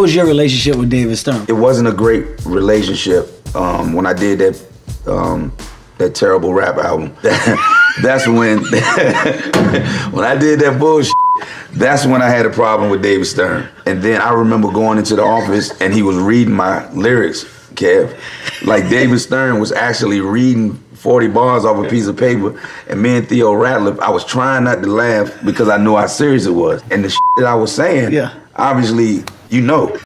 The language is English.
was your relationship with David Stern? It wasn't a great relationship when I did that terrible rap album. That's when, when I did that bullshit, that's when I had a problem with David Stern. And then I remember going into the office and he was reading my lyrics, Kev. Like David Stern was actually reading 40 bars off a piece of paper, and me and Theo Ratliff, I was trying not to laugh because I knew how serious it was. And the shit that I was saying, obviously, you know.